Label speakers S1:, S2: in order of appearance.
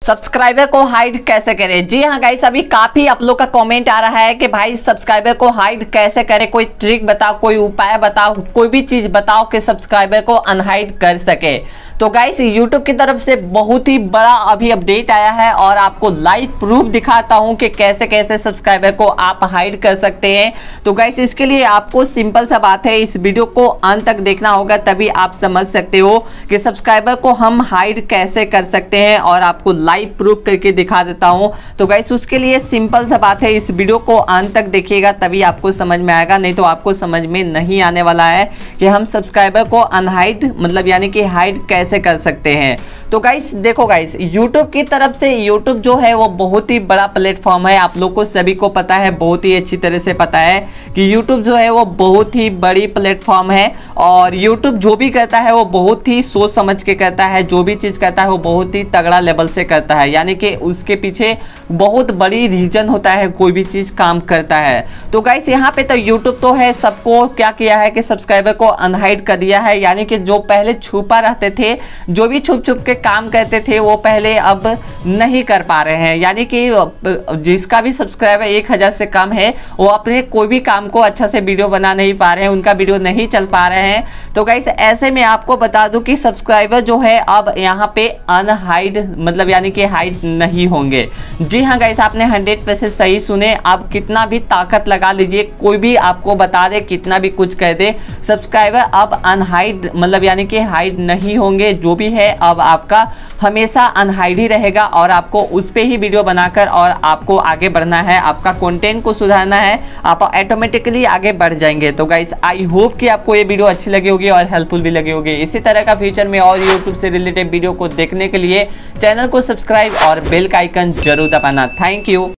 S1: Subscriber को hide कैसे करें। जी हाँ गाइस, अभी काफी आप लोग का कमेंट आ रहा है कि भाई सब्सक्राइबर को हाइड कैसे करें, कोई ट्रिक बताओ, कोई उपाय बताओ, कोई भी चीज बताओ कि सब्सक्राइबर को अनहाइड कर सके। तो गाइस यूट्यूब की तरफ से बहुत ही बड़ा अभी अपडेट आया है और आपको लाइव प्रूफ दिखाता हूं कि कैसे कैसे सब्सक्राइबर को आप हाइड कर सकते हैं। तो गाइस इसके लिए आपको सिंपल सा बात है, इस वीडियो को अंत तक देखना होगा, तभी आप समझ सकते हो कि सब्सक्राइबर को हम हाइड कैसे कर सकते हैं और आपको लाइव प्रूफ करके दिखा देता हूं। तो गाइस उसके लिए सिंपल सा बात है, इस वीडियो को अंत तक देखिएगा तभी आपको समझ में आएगा, नहीं तो आपको समझ में नहीं आने वाला है कि हम सब्सक्राइबर को अनहाइड मतलब यानी कि हाइड कैसे कर सकते हैं। तो गाइस देखो गाइस, YouTube की तरफ से YouTube जो है वो बहुत ही बड़ा प्लेटफॉर्म है, आप लोग को सभी को पता है, बहुत ही अच्छी तरह से पता है कि YouTube जो है वो बहुत ही बड़ी प्लेटफॉर्म है और YouTube जो भी करता है वो बहुत ही सोच समझ के करता है, जो भी चीज करता है वो बहुत ही तगड़ा लेवल से करता है, यानी कि उसके पीछे बहुत बड़ी रीजन होता है कोई भी चीज काम करता है। तो गाइस यहाँ पे तो YouTube तो है सबको क्या किया है कि सब्सक्राइबर को अनहाइड कर दिया है, यानी कि जो पहले छुपा रहते थे, जो भी छुप छुप के काम करते थे वो पहले अब नहीं कर पा रहे हैं, यानी कि जिसका भी सब्सक्राइबर 1000 से कम है वो अपने कोई भी काम को अच्छा से वीडियो बना नहीं पा रहे हैं, उनका वीडियो नहीं चल पा रहे हैं। तो गाइस ऐसे में आपको बता दूं कि सब्सक्राइबर जो है अब यहाँ पे अनहाइड मतलब यानी कि हाइड नहीं होंगे। जी हाँ गाइस, आपने 100% सही सुने। आप कितना भी ताकत लगा लीजिए, कोई भी आपको बता दे, कितना भी कुछ कह दे, सब्सक्राइबर अब अनहाइड मतलब यानी कि हाइड नहीं होंगे। जो भी है अब आपका हमेशा अनहाइड ही रहेगा और आपको उस पे ही वीडियो बनाकर और आपको आगे बढ़ना है, आपका कंटेंट को सुधारना है, आप ऑटोमेटिकली आगे बढ़ जाएंगे। तो गाइस आई होप कि आपको ये वीडियो अच्छी लगी होगी और हेल्पफुल भी लगी होगी। इसी तरह का फ्यूचर में और यूट्यूब से रिलेटेड वीडियो को देखने के लिए चैनल को सब्सक्राइब और बेल का आइकन जरूर दबाना। Thank you.